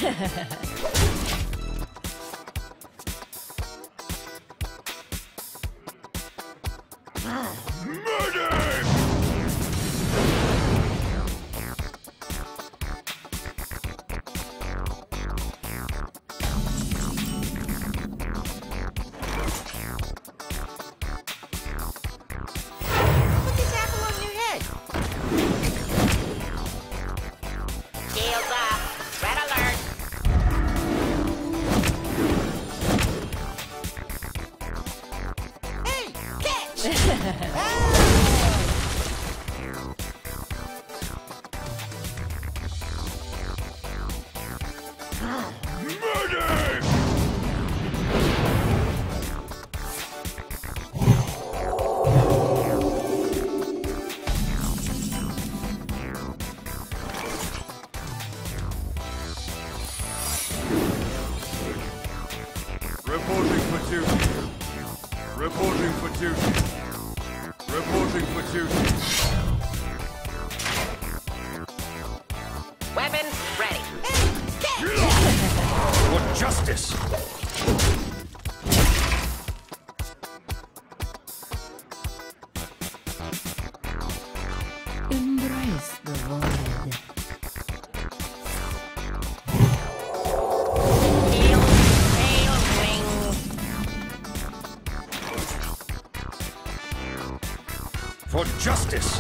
Reporting for duty. Reporting for duty. Reporting for duty. Weapons ready. For justice. Embrace the void. For justice!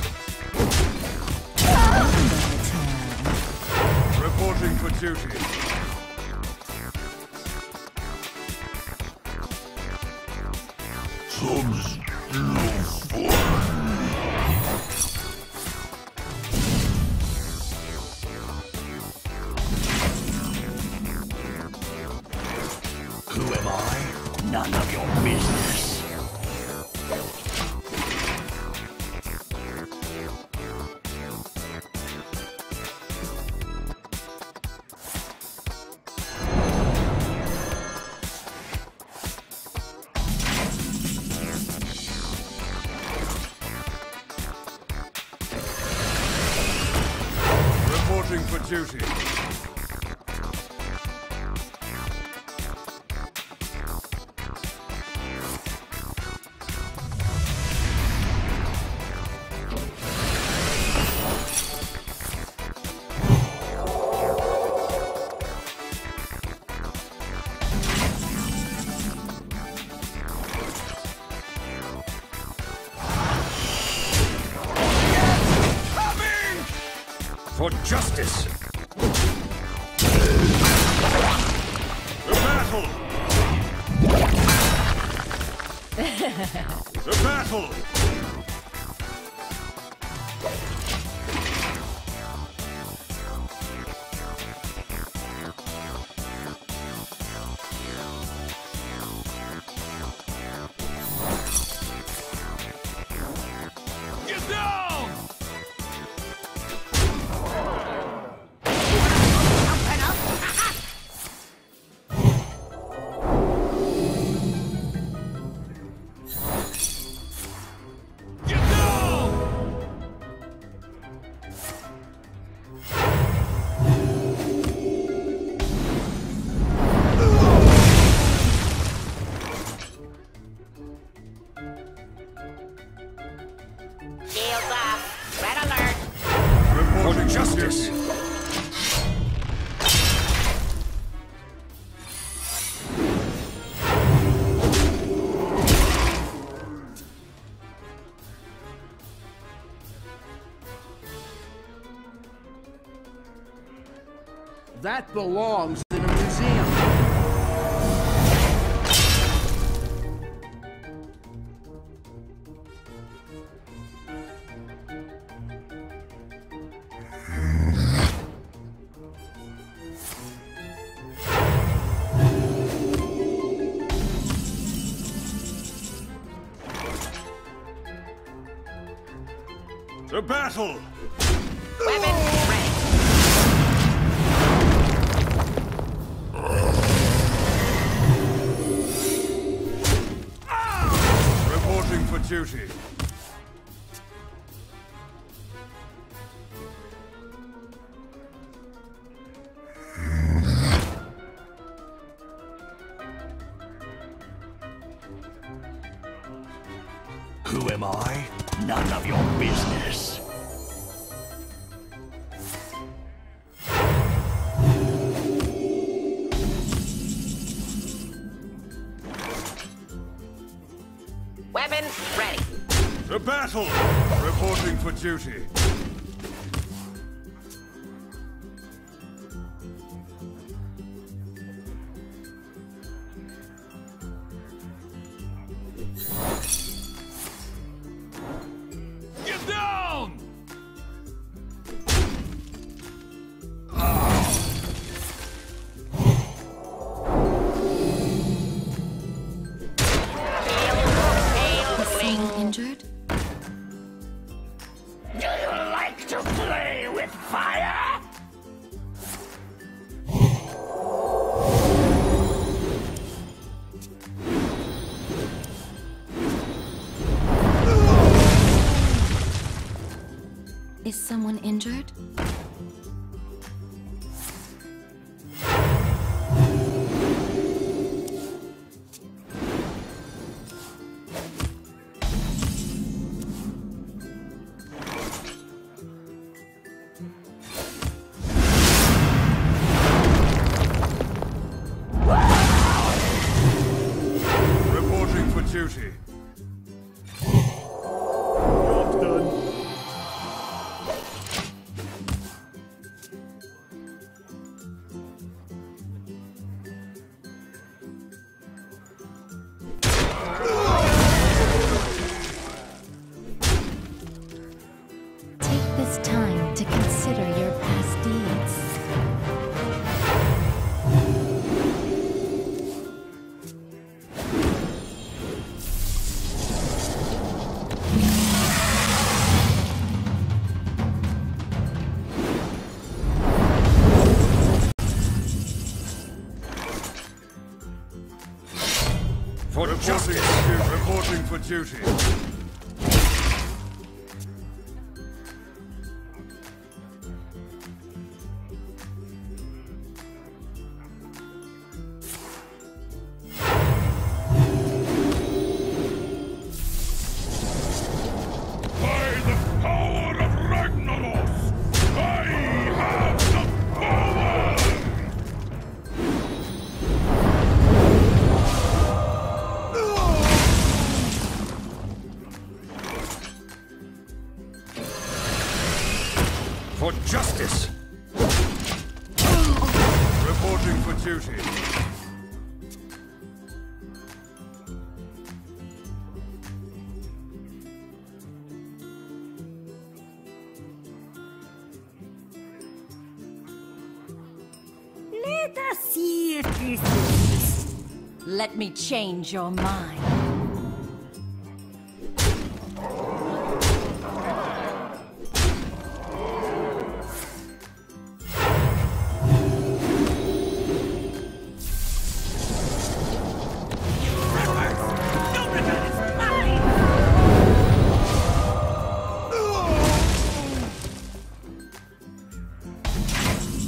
Reporting for duty. Some still Who am I? None of your business. For duty. For justice! The battle! The battle! Get down! Justice! That belongs in a museum. The battle! Weapon ready. Reporting for duty. Who am I? None of your business. Weapon ready. To battle! Reporting for duty. Get down! Is someone injured? Do you like to play with fire? Is someone injured? Reporting for duty. Job's done. Take this time to consider your past deeds. For reporting for duty. By the power of Ragnaros, I have the power! For justice! Reporting for duty. Let us see if this is. Let me change your mind.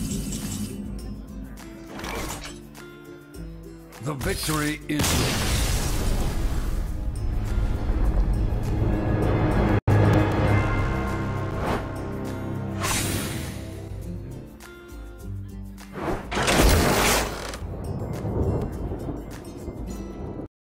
The victory is yours.